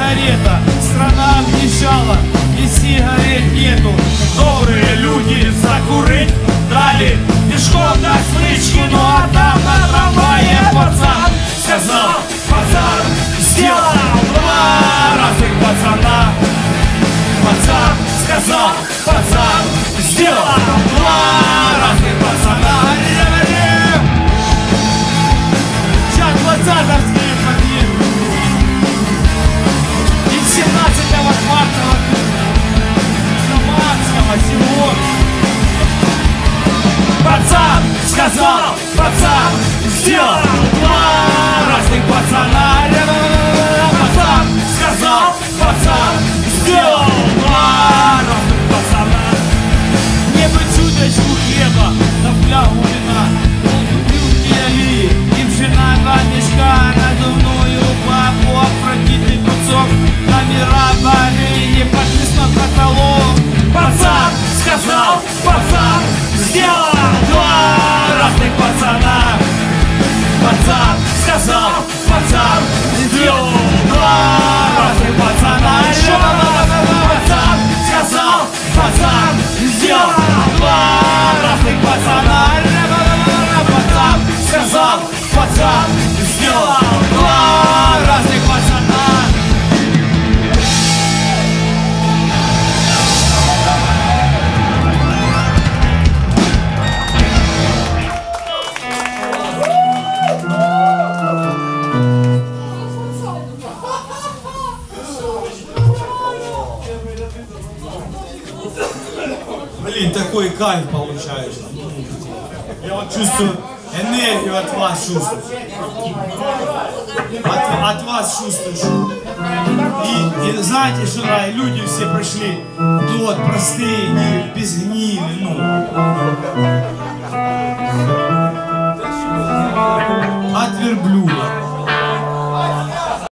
сигарета, страна обнищала, и сигарет нету. Добрые люди закурить дали, пешком на смычку, ну а там на трамвае пацан сказал, пацан сделал два разных пацана. Пацан сказал, пацан сделал два разных пацана. Сейчас 20-й победу. И 17-го марта Самарского всего. Пацан сказал, пацан сделал два разных пацана. Пацан сказал, пацан сделал два разных пацана. Не бы чуточку хлеба, да флягу вина. Он купил гели, им жена два мешка, надувную папу, опрокинутый кусок. Номера бары не подписан каталог. Пацан сказал, пацан сделал два разных пацана. Пацан сказал, пацан сделал два разных пацана. Пацан сказал, пацан сделал два разных пацана. Пацан сказал, пацан сделал два разных пацана. Блин, такой кайф получается. Я вот чувствую энергию от вас, чувствую. От вас чувствую. И знаете, что да, люди все пришли, ну вот простые, не без гнили, ну. От верблюда.